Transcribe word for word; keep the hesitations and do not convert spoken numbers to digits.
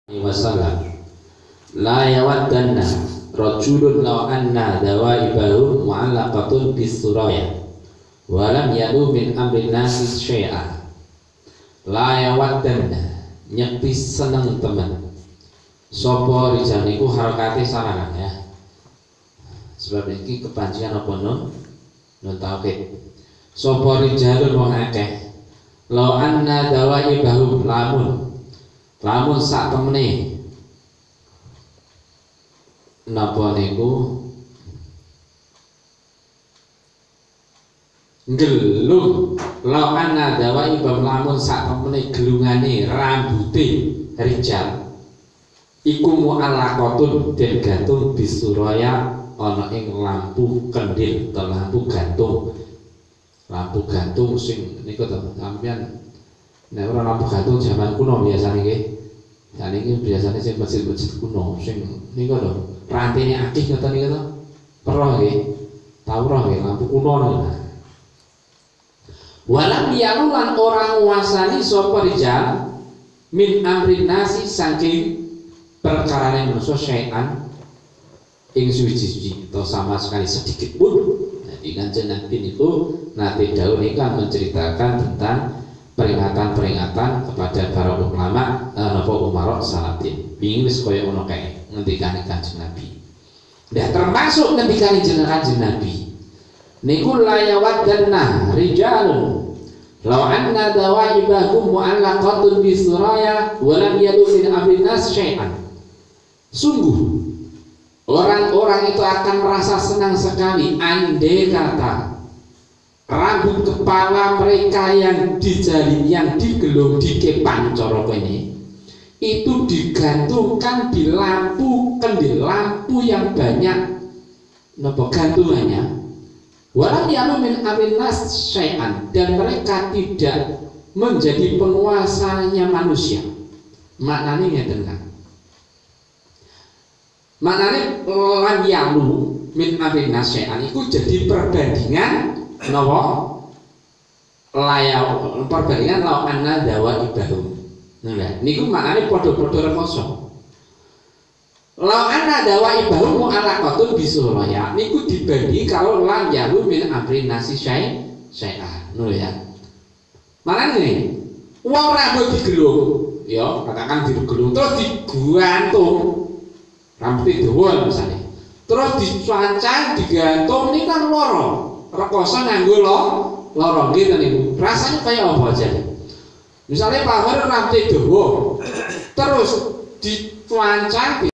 wasallam la yawaddanna rajulun law anna dawaibahu mu'allaqatun bisuraya wa lam yadu min amrin nasi syai'a. La yawaddanna nyekti seneng temen sapa rijal niku harakate sarangan ya. Sebab iki kepancian apa no no tauhid. Sapa rijalun wong akeh law anna dawaibahu lamun lamun sak temene napa niku gelung law anna dawaibahu lamun sak temene gelungane rambute rijal iku mu'allaqatun den gantung bisuraya ana ing lampu kendil atau lampu gantung. Lampu gantung sing niku to sampeyan nek ora lampu gantung zaman kuno biasane nggih. Saniki biasane sing masjid-masjid kuno sing niku lho rantene akeh ngoten niku to. Perah nggih. Tau roh nggih lampu kuno niku. Walam yalulan orang nguasani sapa rijal min amrin nasi saking perkarane manusia syai'an ing suci-suci atau sama sekali sedikit pun. Jadi Kanjeng Nabi itu nanti dahulu ini kan menceritakan tentang peringatan-peringatan kepada para ulama napa umarok salatin. Pingin wis koyo ngono kae ngendikane Kanjeng Nabi. Nah termasuk ngendikane jeneng Kanjeng Nabi. Niku layawaddanna rijalun law anna dawaibahum mu'allaqatun bisuraya wa lam yadu min amrin nas syai'an. Sungguh orang-orang itu akan merasa senang sekali andai kata rambut kepala mereka yang dijalin, yang digelung, dikepang corok ini itu digantungkan di lampu kendil, lampu yang banyak nopo gantungannya. Walam yalu min amrin nas syai'an, dan mereka tidak menjadi penguasanya manusia. Maknanya ngeten kan. Maknanya lam yalu min amrin nas syai'an itu jadi perbandingan napa layaw perbandingan law anna dawaibahum. Nah, niku maknane padha-padha rekoso. Law anna dawaibahum mu'allaqatun bisuraya niku dibanding kalau lam yalu min amrin nasi syai'an. Ngono ya. Maknane wong rambut digelung, ya katakan digelung terus digantung. Rambutnya dawa misalnya, terus dicuancang, digantung, ini kan loro, rekoso nganggo lo, lorong gitu nih, rasanya kayak apa aja? Misalnya Pak Har rambutnya dawa, terus dicuancang